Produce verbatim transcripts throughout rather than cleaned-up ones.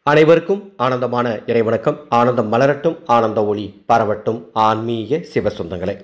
அனைவருக்கும் ஆனந்தமான இறைவணக்கம். ஆனந்தம் மலரட்டும், ஆனந்த ஒளி பரவட்டும். ஆன்மீக சிவசொந்தங்களே,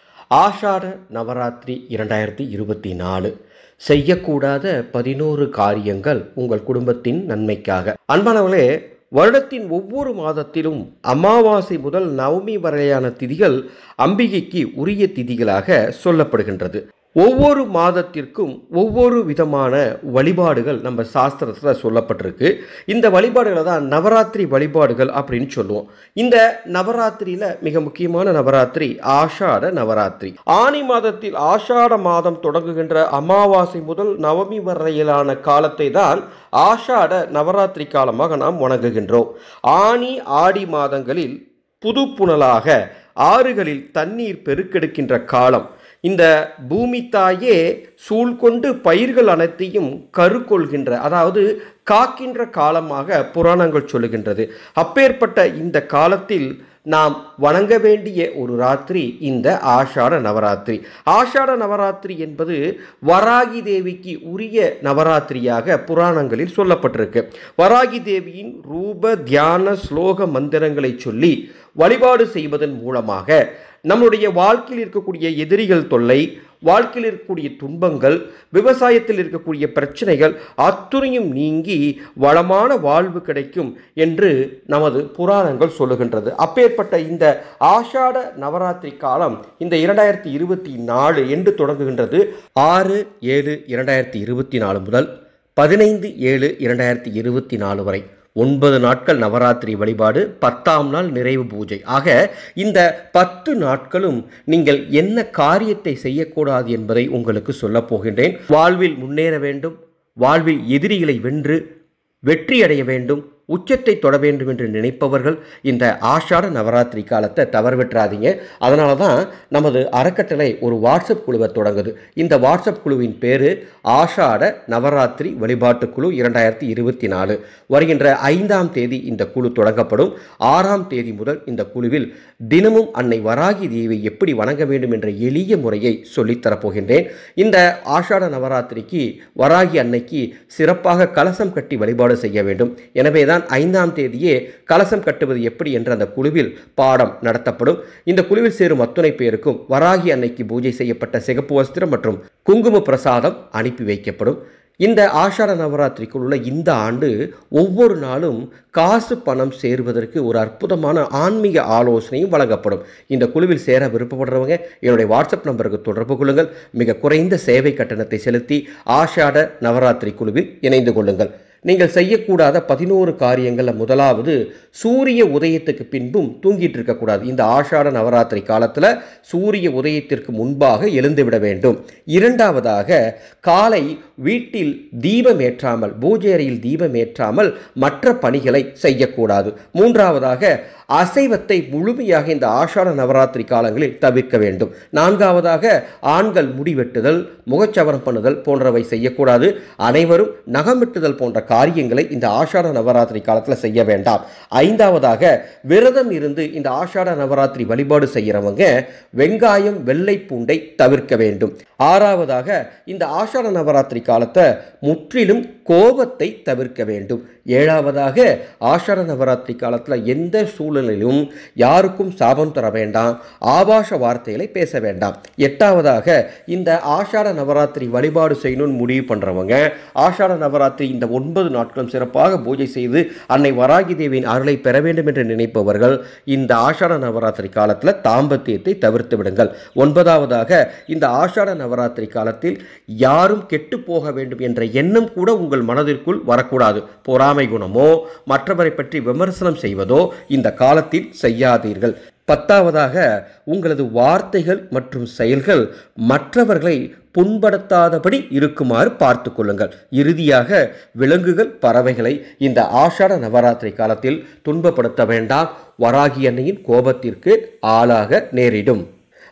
ஆஷாட நவராத்திரி இரண்டாயிரத்தி இருபத்தி நாலு செய்யக்கூடாத பதினோரு காரியங்கள் உங்கள் குடும்பத்தின் நன்மைக்காக. அன்பானவர்களே, வருடத்தின் ஒவ்வொரு மாதத்திலும் அமாவாசை முதல் நவமி வரையான திதிகள் அம்பிகைக்கு உரிய திதிகளாக சொல்லப்படுகின்றது. ஒவ்வொரு மாதத்திற்கும் ஒவ்வொரு விதமான வழிபாடுகள் நம்ம சாஸ்திரத்தில் சொல்லப்பட்டிருக்கு. இந்த வழிபாடுகளை தான் நவராத்திரி வழிபாடுகள் அப்படின்னு சொல்லுவோம். இந்த நவராத்திரியில் மிக முக்கியமான நவராத்திரி ஆஷாட நவராத்திரி. ஆனி மாதத்தில் ஆஷாட மாதம் தொடங்குகின்ற அமாவாசை முதல் நவமி வரையிலான காலத்தை தான் ஆஷாட நவராத்திரி காலமாக நாம் வணங்குகின்றோம். ஆனி ஆடி மாதங்களில் புது புனலாக ஆறுகளில் தண்ணீர் பெருக்கெடுக்கின்ற காலம். இந்த பூமி தாயே சூழ்கொண்டு பயிர்கள் அனைத்தையும் கருக்கொள்கின்ற, அதாவது காக்கின்ற காலமாக புராணங்கள் சொல்லுகின்றது. அப்பேற்பட்ட இந்த காலத்தில் நாம் வணங்க வேண்டிய ஒரு ராத்திரி இந்த ஆஷாட நவராத்திரி. ஆஷாட நவராத்திரி என்பது வராகி தேவிக்கு உரிய நவராத்திரியாக புராணங்களில் சொல்லப்பட்டிருக்கு. வராகி தேவியின் ரூப தியான ஸ்லோக மந்திரங்களை சொல்லி வழிபாடு செய்வதன் மூலமாக நம்முடைய வாழ்க்கையில் இருக்கக்கூடிய எதிரிகள் தொல்லை, வாழ்க்கையில் இருக்கக்கூடிய துன்பங்கள், விவசாயத்தில் இருக்கக்கூடிய பிரச்சனைகள் அத்துணையும் நீங்கி வளமான வாழ்வு கிடைக்கும் என்று நமது புராணங்கள் சொல்லுகின்றது. அப்பேற்பட்ட இந்த ஆஷாட நவராத்திரி காலம் இந்த இரண்டாயிரத்தி இருபத்தி நாலு என்று தொடங்குகின்றது. ஆறு ஏழு இரண்டாயிரத்தி இருபத்தி நாலு முதல் பதினைந்து ஏழு இரண்டாயிரத்தி இருபத்தி நாலு வரை ஒன்பது நாட்கள் நவராத்திரி வழிபாடு, பத்தாம் நாள் நிறைவு பூஜை. ஆக இந்த பத்து நாட்களும் நீங்கள் என்ன காரியத்தை செய்யக்கூடாது என்பதை உங்களுக்கு சொல்லப் போகின்றேன். வாழ்வில் முன்னேற வேண்டும், வாழ்வில் எதிரிகளை வென்று வெற்றி அடைய வேண்டும், உச்சத்தை தொட வேண்டும் என்று நினைப்பவர்கள் இந்த ஆஷாட நவராத்திரி காலத்தை தவறவிட்டுறாதீங்க. அதனால தான் நமது அறக்கட்டளை ஒரு வாட்ஸ்அப் குழுவை தொடங்குது. இந்த வாட்ஸ்அப் குழுவின் பேர் ஆஷாட நவராத்திரி வழிபாட்டு குழு இரண்டாயிரத்தி இருபத்தி நாலு. வருகின்ற ஐந்தாம் தேதி இந்த குழு தொடங்கப்படும். ஆறாம் தேதி முதல் இந்த குழுவில் தினமும் அன்னை வராகி தேவியை எப்படி வணங்க வேண்டும் என்ற எளிய முறையை சொல்லித்தரப்போகின்றேன். இந்த ஆஷாட நவராத்திரிக்கு வராகி அன்னைக்கு சிறப்பாக கலசம் கட்டி வழிபாடு செய்ய வேண்டும். எனவே தான் ஐந்தாம் தேதியே கலசம் கட்டுவது எப்படி என்ற அந்த குழுவில் பாடம் நடத்தப்படும். இந்த குழுவில் சேரும் அத்துணை பேருக்கும் வராகி அன்னைக்கு பூஜை செய்யப்பட்ட சிகப்பு வஸ்திரம் மற்றும் குங்கும பிரசாதம் அனுப்பி வைக்கப்படும். இந்த ஆஷாட நவராத்திரிக்குள் உள்ள இந்த ஆண்டு ஒவ்வொரு நாளும் காசு பணம் சேருவதற்கு ஒரு அற்புதமான ஆன்மீக ஆலோசனையும் வழங்கப்படும். இந்த குழுவில் சேர விருப்பப்படுறவங்க என்னுடைய வாட்ஸ்அப் நம்பருக்கு தொடர்பு கொள்ளுங்கள். மிக குறைந்த சேவை கட்டணத்தை செலுத்தி ஆஷாட நவராத்திரி குழுவில் இணைந்து கொள்ளுங்கள். நீங்கள் செய்யக்கூடாத பதினோரு காரியங்களில் முதலாவது, சூரிய உதயத்துக்கு பின்பும் தூங்கிட்டு இருக்கக்கூடாது. இந்த ஆஷாட நவராத்திரி காலத்தில் சூரிய உதயத்திற்கு முன்பாக எழுந்துவிட வேண்டும். இரண்டாவதாக, காலை வீட்டில் தீபம் ஏற்றாமல், பூஜை அறையில் தீபம் ஏற்றாமல் மற்ற பணிகளை செய்யக்கூடாது. மூன்றாவதாக, அசைவத்தை முழுமையாக இந்த ஆஷாட நவராத்திரி காலங்களில் தவிர்க்க வேண்டும். நான்காவதாக, ஆண்கள் முடிவெட்டுதல், முகச்சவரம் பண்ணுதல் போன்றவை செய்யக்கூடாது. அனைவரும் நகமிட்டுதல் போன்ற காரியங்களை இந்த ஆஷாட நவராத்திரி காலத்தில் செய்ய வேண்டாம். ஐந்தாவதாக, விரதம் இருந்து இந்த ஆஷாட நவராத்திரி வழிபாடு செய்கிறவங்க வெங்காயம், வெள்ளை பூண்டை தவிர்க்க வேண்டும். ஆறாவதாக, இந்த ஆஷாட நவராத்திரி காலத்தை முற்றிலும் கோபத்தை தவிர்க்க வேண்டும். ஏழாவதாக, ஆஷாட நவராத்திரி காலத்தில் எந்த சூழ்நிலையிலும் யாருக்கும் சாபம் தர வேண்டாம், ஆபாச வார்த்தைகளை பேச வேண்டாம். எட்டாவதாக, இந்த ஆஷாட நவராத்திரி வழிபாடு செய்யணும்னு முடிவு பண்ணுறவங்க ஆஷாட நவராத்திரி இந்த ஒன்பது நாட்களும் சிறப்பாக பூஜை செய்து அன்னை வராகி தேவியின் அருளை பெற வேண்டும் என்று நினைப்பவர்கள் இந்த ஆஷாட நவராத்திரி காலத்தில் தாம்பத்தியத்தை தவிர்த்து விடுங்கள். ஒன்பதாவதாக, இந்த ஆஷாட நவராத்திரி காலத்தில் யாரும் கெட்டு போக வேண்டும் என்ற எண்ணம் கூட உங்கள் மனதிற்குள் வரக்கூடாது. பொறாமை குணமோ மற்றவரை பற்றி விமர்சனம் செய்வதோ இந்த காலத்தில் செய்யாதீர்கள். பத்தாவதாக, உங்களது வார்த்தைகள் மற்றும் செயல்கள் மற்றவர்களை புண்படுத்தாதபடி இருக்குமாறு பார்த்து கொள்ளுங்கள். இறுதியாக, விலங்குகள், பறவைகளை இந்த ஆஷாட நவராத்திரி காலத்தில் துன்பப்படுத்த வேண்டாம். வராகி அன்னையின் கோபத்திற்கு ஆளாக நேரிடும்.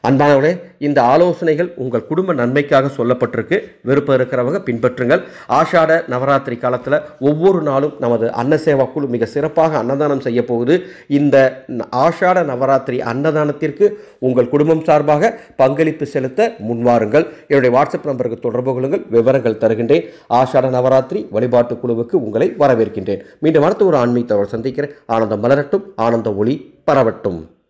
அன்பானவர்களே, இந்த ஆலோசனைகள் உங்கள் குடும்ப நன்மைக்காக சொல்லப்பட்டிருக்கு. விருப்பம் இருக்கிறவங்க பின்பற்றுங்கள். ஆஷாட நவராத்திரி காலத்தில் ஒவ்வொரு நாளும் நமது அன்னசேவா குழு மிக சிறப்பாக அன்னதானம் செய்ய போகுது. இந்த ஆஷாட நவராத்திரி அன்னதானத்திற்கு உங்கள் குடும்பம் சார்பாக பங்களிப்பு செலுத்த முன்வாருங்கள். என்னுடைய வாட்ஸ்அப் நம்பருக்கு தொடர்பு கொள்ளுங்கள், விவரங்கள் தருகின்றேன். ஆஷாட நவராத்திரி வழிபாட்டு குழுவுக்கு உங்களை வரவேற்கின்றேன். மீண்டும் அடுத்த ஒரு ஆன்மீக தகவல் சந்திக்கிறேன். ஆனந்தம் மலரட்டும், ஆனந்த ஒளி பரவட்டும்.